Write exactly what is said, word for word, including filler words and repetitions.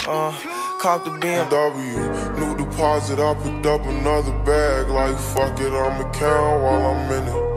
Uh, cop the B M W, new deposit, I picked up another bag. Like fuck it, I'ma count while I'm in it.